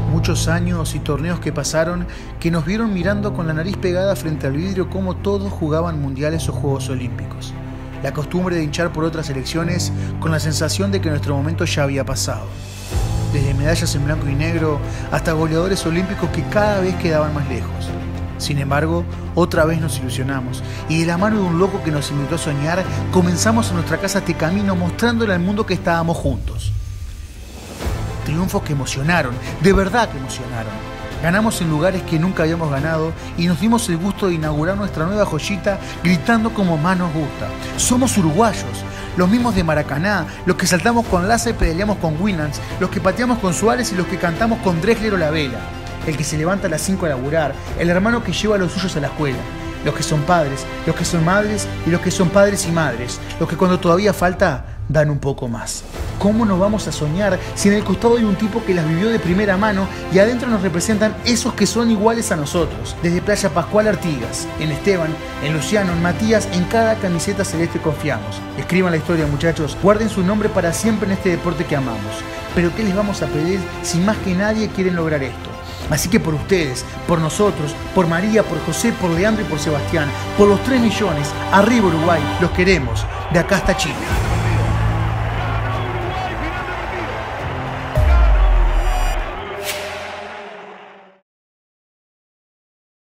Muchos años y torneos que pasaron que nos vieron mirando con la nariz pegada frente al vidrio cómo todos jugaban mundiales o Juegos Olímpicos. La costumbre de hinchar por otras selecciones con la sensación de que nuestro momento ya había pasado. Desde medallas en blanco y negro hasta goleadores olímpicos que cada vez quedaban más lejos. Sin embargo, otra vez nos ilusionamos y de la mano de un loco que nos invitó a soñar, comenzamos en nuestra casa este camino mostrándole al mundo que estábamos juntos. Triunfos que emocionaron, de verdad que emocionaron. Ganamos en lugares que nunca habíamos ganado y nos dimos el gusto de inaugurar nuestra nueva joyita gritando como más nos gusta. Somos uruguayos, los mismos de Maracaná, los que saltamos con Laza y pedaleamos con Winans, los que pateamos con Suárez y los que cantamos con Drexler o La Vela. El que se levanta a las 5 a laburar, el hermano que lleva a los suyos a la escuela. Los que son padres, los que son madres y los que son padres y madres. Los que cuando todavía falta, dan un poco más. ¿Cómo nos vamos a soñar si en el costado hay un tipo que las vivió de primera mano y adentro nos representan esos que son iguales a nosotros? Desde Playa Pascual Artigas, en Esteban, en Luciano, en Matías, en cada camiseta celeste confiamos. Escriban la historia, muchachos, guarden su nombre para siempre en este deporte que amamos. Pero ¿qué les vamos a pedir si más que nadie quieren lograr esto? Así que por ustedes, por nosotros, por María, por José, por Leandro y por Sebastián, por los 3 millones, arriba Uruguay, los queremos, de acá hasta Chile.